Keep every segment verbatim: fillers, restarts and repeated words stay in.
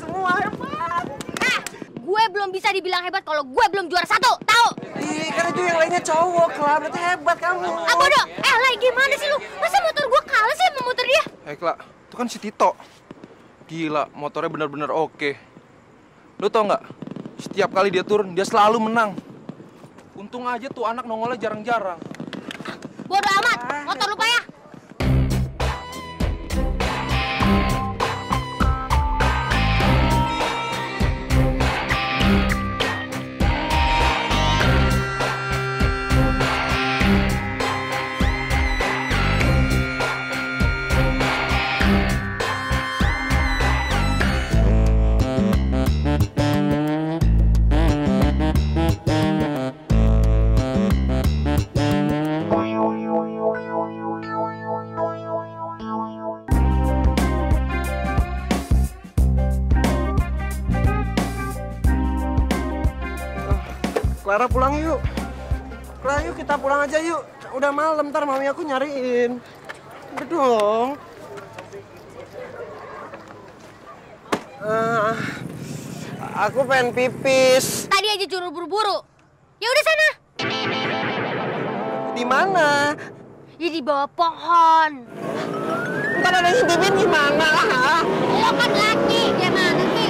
semua, hebat. Eh, gue belum bisa dibilang hebat kalau gue belum juara satu, tahu? Ih, kan itu yang lainnya cowok, Kla. Berarti hebat kamu. Ah, bodoh. Eh, Lai, gimana sih lu? Masa motor gue kalah sih sama motor dia? Eh, Kla, itu kan si Tito. Gila, motornya bener-bener oke. Lu tau nggak? Setiap kali dia turun, dia selalu menang. Untung aja tuh anak nongolnya jarang-jarang. Bodoh amat, motor lupa ya. Clara pulang yuk. Clara yuk kita pulang aja yuk. Udah malam, ntar mami aku nyariin. Udah dong. Uh, aku pengen pipis. Tadi aja juru buru-buru. Ya udah sana. Di mana? Ya di bawah pohon. Ntar ada yang ngintipin gimana? Lo kan laki, gimana sih?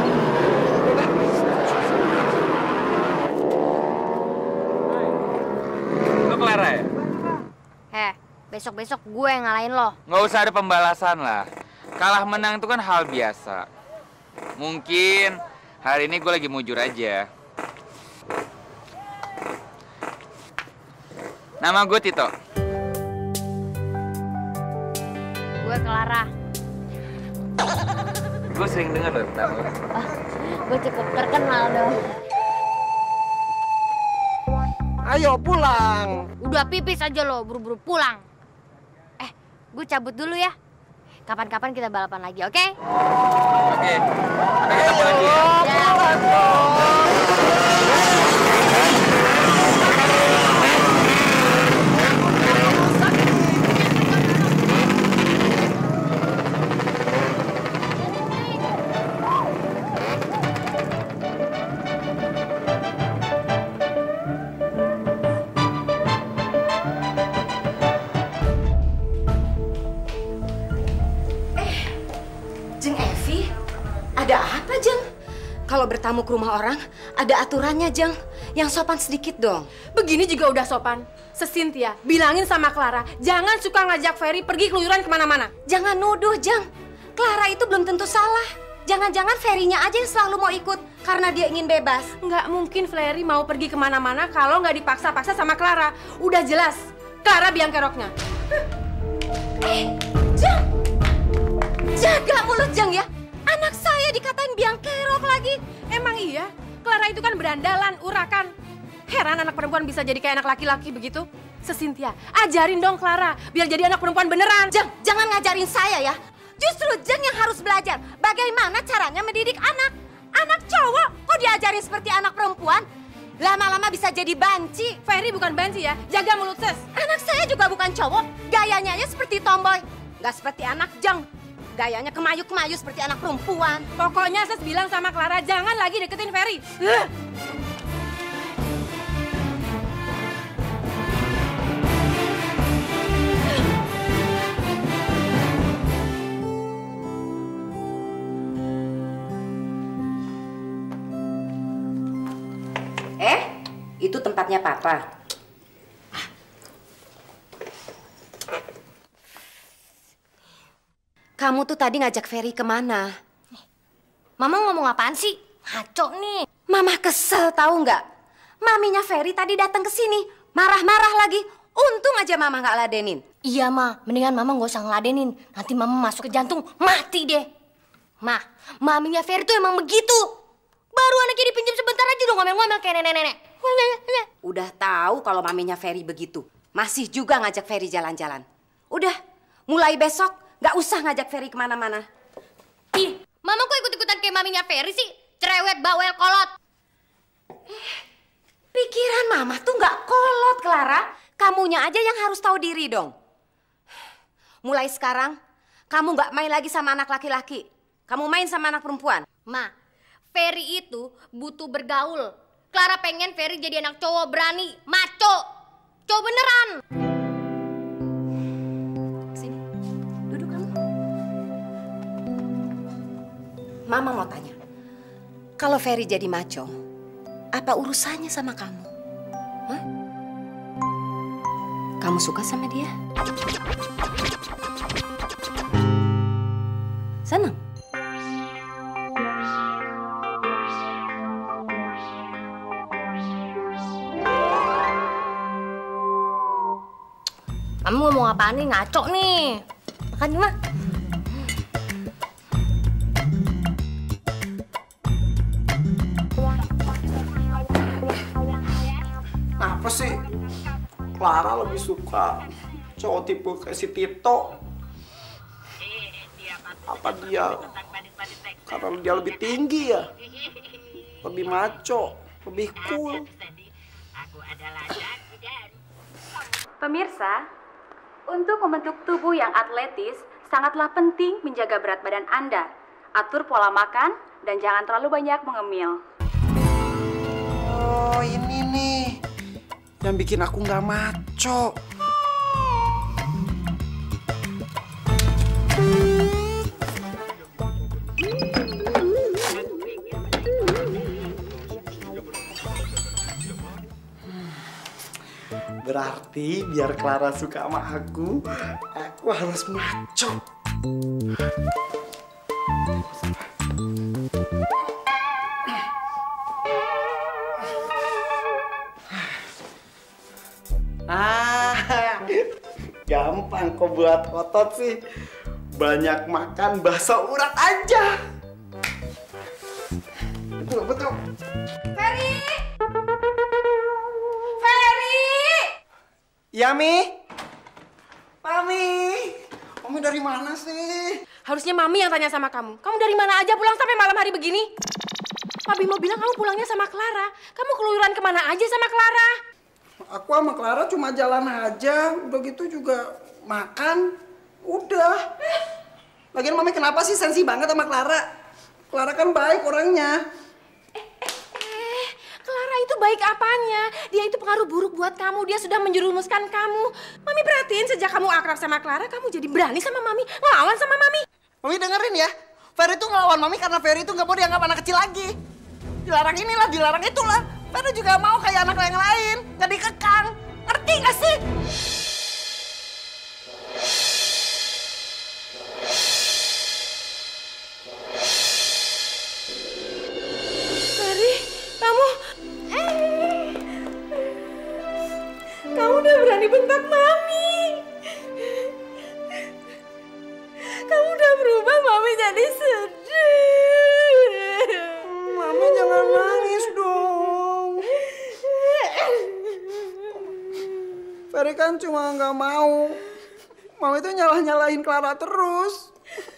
Lo Clara ya? Eh, besok-besok gue yang ngalahin lo. Nggak usah ada pembalasan lah. Kalah menang itu kan hal biasa. Mungkin hari ini gue lagi mujur aja. Nama gue Tito. Gue Clara. Gue sering dengar loh tentang lo. Oh, gue cukup terkenal dong. Ayo pulang. Udah pipis aja lo, buru-buru pulang. Eh, gue cabut dulu ya. Kapan-kapan kita balapan lagi, oke? Okay? Oke. Sampai ketemu lagi ya. Pulang dong. Kalau bertamu ke rumah orang, ada aturannya, Jeng. Yang sopan sedikit dong. Begini juga udah sopan. Sesintia, bilangin sama Clara, jangan suka ngajak Ferry pergi keluyuran kemana-mana. Jangan nuduh, Jeng. Clara itu belum tentu salah. Jangan-jangan Ferry-nya aja yang selalu mau ikut karena dia ingin bebas. Nggak mungkin Ferry mau pergi kemana-mana kalau nggak dipaksa-paksa sama Clara. Udah jelas, Clara biang keroknya. Eh, Jeng! Jaga mulut, Jeng, ya. Anak saya dikatain biang kerok lagi. Emang iya? Clara itu kan berandalan, urakan. Heran anak perempuan bisa jadi kayak anak laki-laki begitu. Sesintia, ajarin dong Clara, biar jadi anak perempuan beneran. Jeng, jangan ngajarin saya ya. Justru Jeng yang harus belajar bagaimana caranya mendidik anak. Anak cowok kok diajarin seperti anak perempuan? Lama-lama bisa jadi banci. Ferry bukan banci ya, jaga mulut ses. Anak saya juga bukan cowok, gayanya aja seperti tomboy. Gak seperti anak Jeng. Gayanya kemayu-kemayu seperti anak perempuan. Pokoknya Ses bilang sama Clara, jangan lagi deketin Ferry. Uh. Eh, itu tempatnya Papa. Kamu tuh tadi ngajak Ferry kemana? Mama ngomong apaan sih? Ngaco nih. Mama kesel tahu nggak? Maminya Ferry tadi datang ke sini, marah-marah lagi. Untung aja Mama nggak ladenin. Iya, Ma. Mendingan Mama nggak usah ngeladenin. Nanti Mama masuk ke jantung, mati deh. Ma, maminya Ferry tuh emang begitu. Baru anaknya dipinjam sebentar aja udah ngomel-ngomel kayak nenek-nenek. Udah tahu kalau maminya Ferry begitu. Masih juga ngajak Ferry jalan-jalan. Udah, mulai besok nggak usah ngajak Ferry kemana-mana. Ih, Mama kok ikut-ikutan kayak maminya Ferry sih? Cerewet, bawel, kolot. Eh, pikiran Mama tuh nggak kolot, Clara. Kamunya aja yang harus tahu diri dong. Mulai sekarang, kamu nggak main lagi sama anak laki-laki. Kamu main sama anak perempuan? Ma, Ferry itu butuh bergaul. Clara pengen Ferry jadi anak cowok berani, maco. Cowok beneran. Sini, duduk kamu. Mama mau tanya, kalau Ferry jadi maco, apa urusannya sama kamu? Hah? Kamu suka sama dia? Senang? Kamu ngomong apaan nih? Ngaco nih. Makan nih, Ma. Apa sih? Clara lebih suka cowok tipe kayak si Tito. Apa dia? Karena dia lebih tinggi ya? Lebih maco, lebih cool. Pemirsa, untuk membentuk tubuh yang atletis, sangatlah penting menjaga berat badan Anda. Atur pola makan dan jangan terlalu banyak mengemil. Oh, ini nih yang bikin aku nggak maco. Berarti biar Clara suka sama aku, aku harus maco. Ah, gampang kok buat otot sih. Banyak makan bakso urat aja. Betul, betul. Ferry! Ferry! Ya, Mi? Mami! Mami dari mana sih? Harusnya Mami yang tanya sama kamu. Kamu dari mana aja pulang sampai malam hari begini? Papi mau bilang kamu pulangnya sama Clara. Kamu keluyuran kemana aja sama Clara? Aku sama Clara cuma jalan aja. Udah gitu juga makan. Udah. Lagian Mami kenapa sih sensi banget sama Clara? Clara kan baik orangnya. Eh, Clara itu baik apanya? Dia itu pengaruh buruk buat kamu. Dia sudah menjerumuskan kamu. Mami perhatiin sejak kamu akrab sama Clara, kamu jadi berani sama Mami, ngelawan sama Mami. Mami dengerin ya. Ferry tuh ngelawan Mami karena Ferry tuh nggak mau dianggap anak kecil lagi. Dilarang inilah, dilarang itulah. Ferry juga mau kayak anak yang lain, nggak dikekang. Ngerti nggak sih? Ferry, kamu... Kamu udah berani bentak Mami. Kamu udah berubah, Mami jadi sedih. Mami jangan nangis dong. Ferry kan cuma nggak mau. Mami tuh nyalah-nyalahin Clara terus.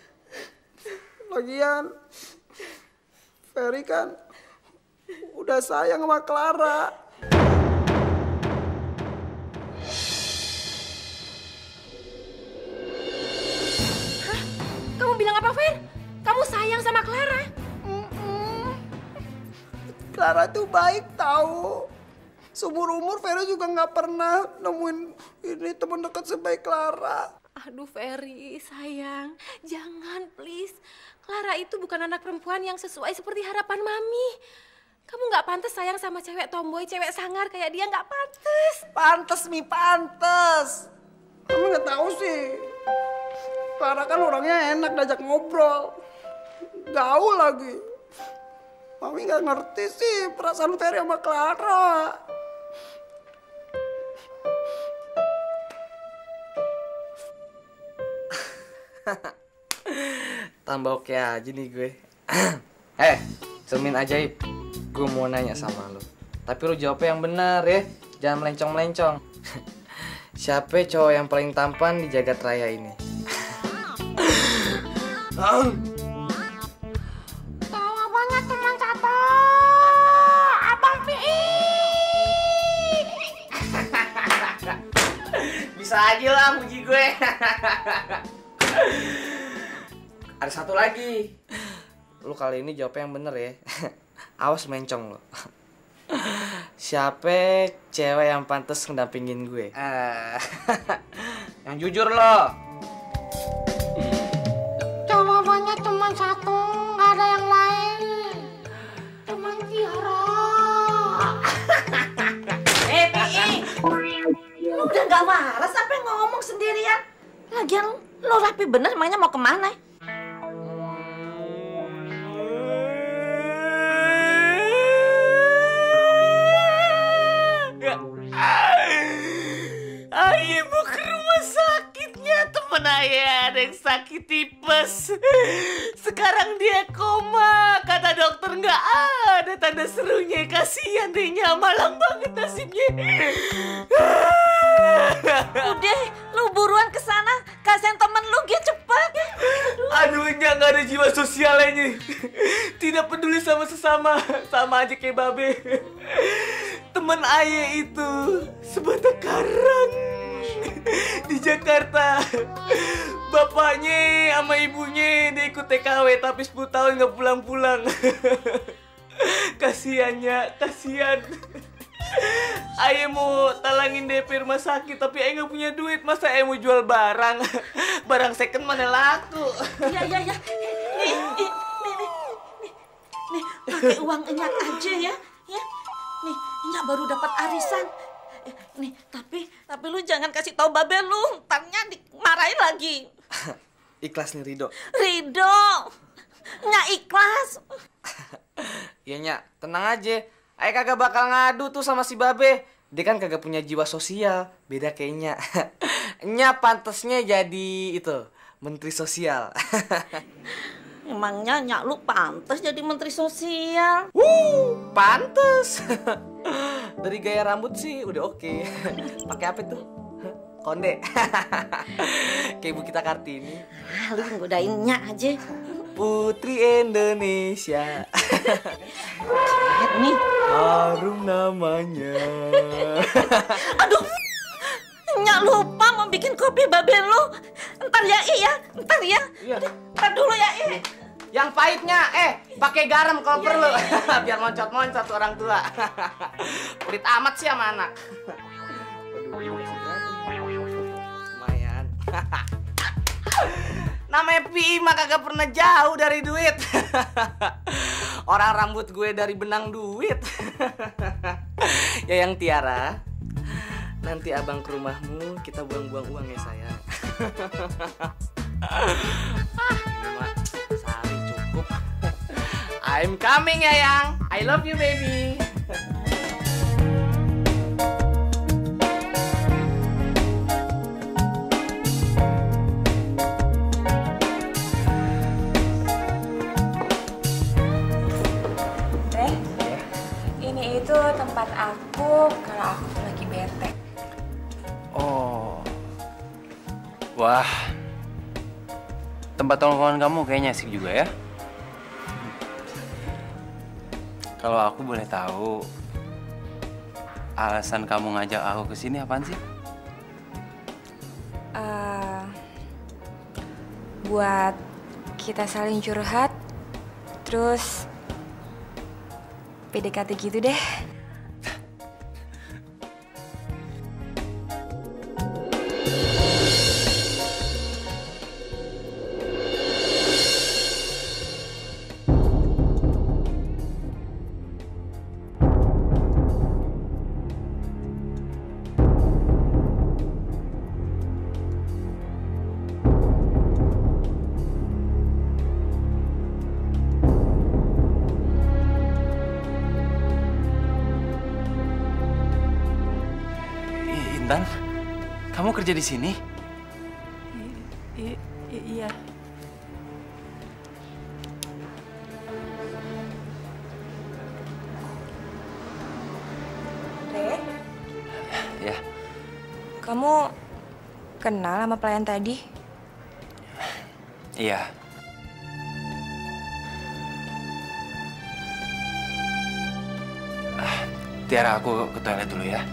Lagian, Ferry kan udah sayang sama Clara. Hah? Kamu bilang apa, Fer? Kamu sayang sama Clara? Mm-mm. Clara tuh baik tahu. Seumur-umur Ferry juga nggak pernah nemuin ini teman dekat sebaik Clara. Aduh Ferry, sayang, jangan please. Clara itu bukan anak perempuan yang sesuai seperti harapan Mami. Kamu nggak pantas sayang sama cewek tomboy, cewek sangar kayak dia, nggak pantas. Pantes Mi, pantes. Kamu nggak tahu sih. Clara kan orangnya enak diajak ngobrol. Gaul lagi. Mami nggak ngerti sih perasaan Ferry sama Clara. Tambah oke aja nih gue. Eh, cermin ajaib. Gue mau nanya sama lo. Tapi lo jawabnya yang benar ya. Jangan melencong-melencong. Siapa cowok yang paling tampan di jagat raya ini? Jawabannya cuma satu. Abang Pi. Bisa aja lah muji gue. Ada satu lagi. lu kali ini jawabnya yang bener ya. Awas mencong lo. Siapa cewek yang pantas ngedampingin gue? Uh, yang jujur lo. Jawabannya cuma satu, nggak ada yang lain. Cuma Tiara. Eh, Pi, lu udah nggak waras sampai ngomong sendirian. Lagian lu rapi bener, emangnya mau kemana? Ayah mau ke rumah sakitnya, temen ayah ada yang sakit tipes. Sekarang dia koma, kata dokter nggak ada tanda serunya. Kasihan dehnya, malang banget nasibnya. Udah, lu buruan ke sana, kasihan temen lu, dia cepet. Aduh, nya nggak ada jiwa sosialnya. Tidak peduli sama sesama, sama aja kayak babe. Temen ayah itu sebatang karang di Jakarta. Bapaknya sama ibunya dia ikut T K W tapi sepuluh tahun nggak pulang-pulang. Kasiannya, kasian. Ayah mau talangin D P rumah sakit tapi ayah nggak punya duit. Masa ayah mau jual barang? Barang second mana laku? Iya, iya, iya. Nih, nih, nih, nih, nih, nih, pakai uang Enyak aja ya, ya. Nih, Enyak baru dapat arisan. Eh, nih, tapi, tapi lu jangan kasih tahu babe lu, ntarnya dimarahin lagi. Ikhlas nih Rido. Rido, Enyak ikhlas. Iya Nyak, tenang aja. Ayah kagak bakal ngadu tuh sama si babe. Dia kan kagak punya jiwa sosial, beda kayaknya. Nyak pantesnya jadi itu, menteri sosial. Emangnya Nyak lu pantas jadi menteri sosial? Wuh, pantes. Dari gaya rambut sih udah oke. Pakai apa tuh? Konde. Kayak Ibu kita Kartini. Ah, lu nggodain Nyak aja. Putri Indonesia. Lihat nih. Harum namanya. Aduh, Nyak lupa mau bikin kopi babe lu. Ntar ya, iya, ntar ya. Iya. Ntar dulu ya, iya. Yang pahitnya, eh, pakai garam kalau perlu. Biar moncot-moncot orang tua. Pelit amat sih sama anak. Lumayan. Namanya Pi mah kagak pernah jauh dari duit. Orang rambut gue dari benang duit. Ya yang Tiara, nanti abang ke rumahmu, kita buang-buang uang ya sayang. Ah, ini mah sehari cukup. I'm coming ya yang. I love you baby. Itu tempat aku kalau aku tuh lagi bete. Oh. Wah. Tempat tongkrongan kamu kayaknya asik juga ya. Kalau aku boleh tahu, alasan kamu ngajak aku ke sini apaan sih? Uh, buat kita saling curhat, terus P D K T gitu deh. Intan, kamu kerja di sini? I, i, iya. Re? Ya. Kamu kenal sama pelayan tadi? Iya. Ah, Tiara, aku ke toilet dulu ya.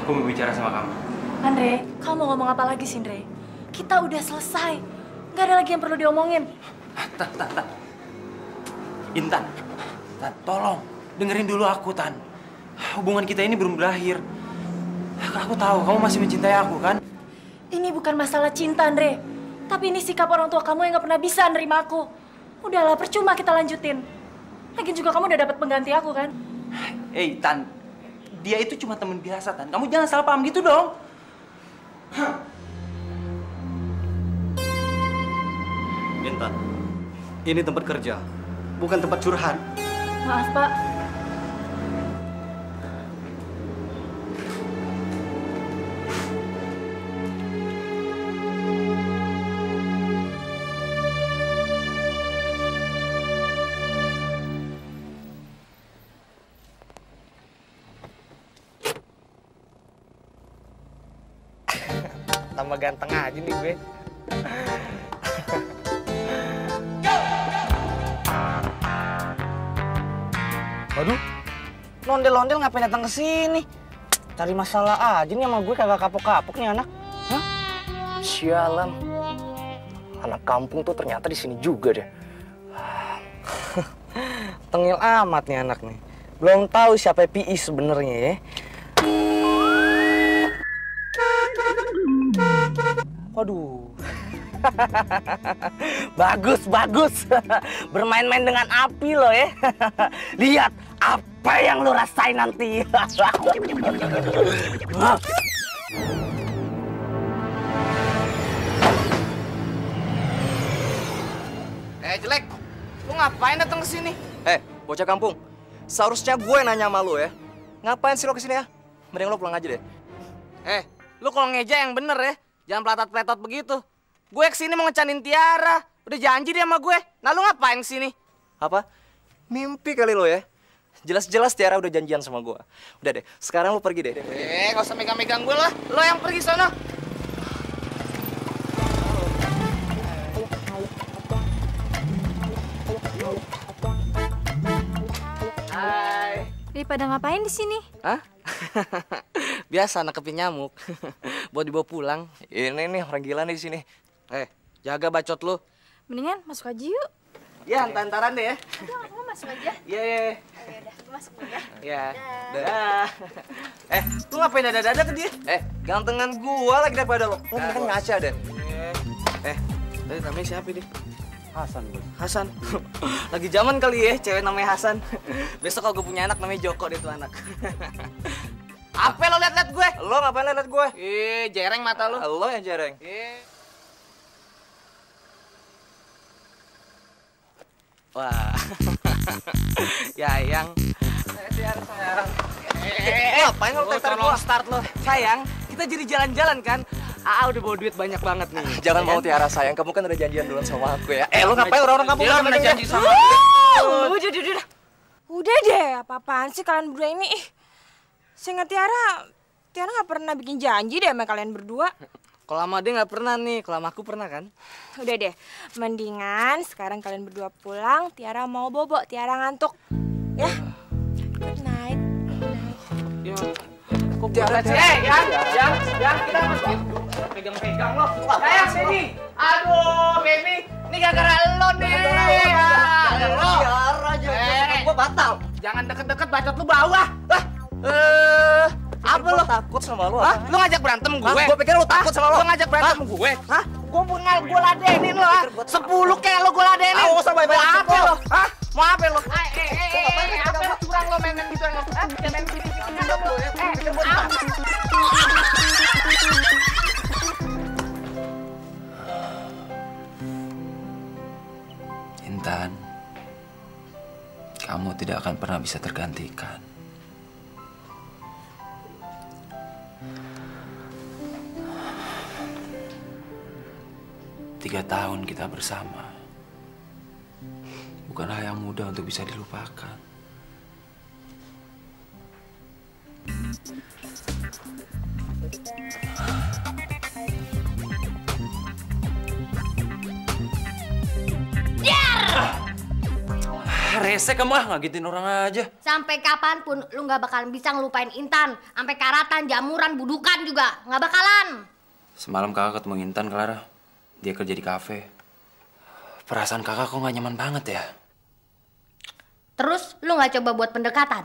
Aku mau bicara sama kamu. Andre, kamu mau ngomong apa lagi sih, Andre? Kita udah selesai. Gak ada lagi yang perlu diomongin. Tan, Tan, Tan. Intan, Tan, tolong dengerin dulu aku, Tan. Hubungan kita ini belum berakhir. Aku tahu kamu masih mencintai aku, kan? Ini bukan masalah cinta, Andre. Tapi ini sikap orang tua kamu yang gak pernah bisa nerima aku. Udahlah, percuma kita lanjutin. Lagian juga kamu udah dapat pengganti aku, kan? Eh, Tan. Dia itu cuma teman biasa, Tan. Kamu jangan salah paham gitu dong. Intan, ini tempat kerja, bukan tempat curhat. Maaf, Pak. Tambah ganteng aja nih gue. Waduh, londel-londel ngapain datang ke sini? Cari masalah aja nih sama gue, kagak kapok-kapok nih anak. Hah? Sialan. Anak kampung tuh ternyata di sini juga deh. Tengil amat nih anak nih. Belum tahu siapa P I sebenarnya ya. Waduh. Bagus, bagus. Bermain-main dengan api lo ya. Lihat apa yang lo rasain nanti. Eh, jelek. Lu ngapain datang ke sini? Eh, bocah kampung. Seharusnya gue nanya sama lu ya. Ngapain sih lo kesini ya? Mending lo pulang aja deh. Eh, lu kalau ngeja yang bener ya. Jangan pelatot-pelatot begitu. Gue kesini mau ngecanin Tiara. Udah janji dia sama gue. Nah lu ngapain kesini? Apa? Mimpi kali lo ya? Jelas-jelas Tiara udah janjian sama gue. Udah deh, sekarang lo pergi deh. Eh, gak usah megang-megang gue lah. Lo yang pergi sono. Hai. Ih, pada ngapain di sini? Hah? Biasa nakepin nyamuk. Buat dibawa pulang. Ini nih orang gila nih di sini. Eh, jaga bacot lu. Mendingan masuk aja yuk. Ya, antar-antaran deh ya. Udah, aku masuk aja. Iya, iya. Oh, yaudah, aku masuk dulu ya. Iya. Dah. Eh, lu ngapain dada-dada ke dia? Eh, gantengan gua lagi daripada lo. Lo kan ngaca deh. Eh, tadi namanya siapa deh? Hasan, Bos. Hasan. Lagi zaman kali ya, cewek namanya Hasan. Besok kalau gue punya anak namanya Joko deh tuh anak. Apa lo liat-liat gue? Lo ngapain liat gue? Ih, jereng mata lo. Lo yang jereng. Ih. Wah. Ya, yang. Sayang, sayang. Eh, ngapain lo teter gua? Start lo. Sayang, kita jadi jalan-jalan kan? Aa udah bawa duit banyak banget nih. Jangan mau Tiara sayang, kamu kan udah janjian duluan sama aku ya. Eh, lo ngapain orang-orang kampung kan udah janji sama aku? Udah, udah, udah. Udah deh, apa-apaan sih kalian berdua ini? Ih, seingat Tiara, Tiara nggak pernah bikin janji deh sama kalian berdua. Kalau sama dia nggak pernah nih, kalau sama aku pernah kan? Udah deh, mendingan sekarang kalian berdua pulang. Tiara mau bobo, Tiara ngantuk. Ya, good night. Ya, kok Tiara sih? Eh, yang, yang, yang kita pegang-pegang lo. Sayang, baby. Aduh, baby. Ini gara-gara lo nih. Lo. Tiara aja, gua batal. Jangan deket-deket, bacot lu bawah. Ah, eh. Apa lo? Takut sama lo? Hah? Lo ngajak berantem gue? Hah? Gua pikir lo takut sama lo. Lo ngajak berantem gue? Hah? Gue pengal, gue ladenin lo, ha? Sepuluh kayak lo gue ladenin. Awas sama Mau apa lo? Hah? Mau apa lo? Eh, eh, eh, eh, apa lo curang lo main-main gitu lo? Hah? Main gitu-gitu lo. Eh, Intan, kamu tidak akan pernah bisa tergantikan. Tiga tahun kita bersama. Bukan hal yang mudah untuk bisa dilupakan. rese kamu ah, ngagetin orang aja. Sampai kapanpun lu nggak bakalan bisa ngelupain Intan. Sampai karatan, jamuran, budukan juga nggak bakalan. Semalam kakak ketemu Intan, Clara. Dia kerja di kafe. Perasaan kakak kok nggak nyaman banget ya? Terus lu nggak coba buat pendekatan?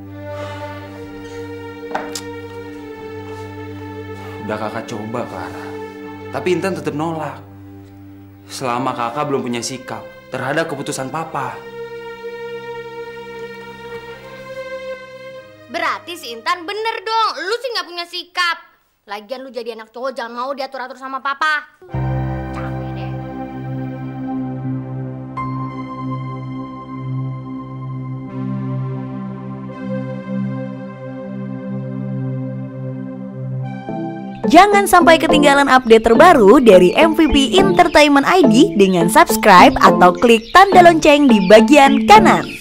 Udah kakak coba, Clara. Tapi Intan tetap nolak. Selama kakak belum punya sikap terhadap keputusan papa. Berarti si Intan bener dong, lu sih nggak punya sikap. Lagian lu jadi anak cowok jangan mau diatur-atur sama papa. Capek deh. Jangan sampai ketinggalan update terbaru dari M V P Entertainment I D dengan subscribe atau klik tanda lonceng di bagian kanan.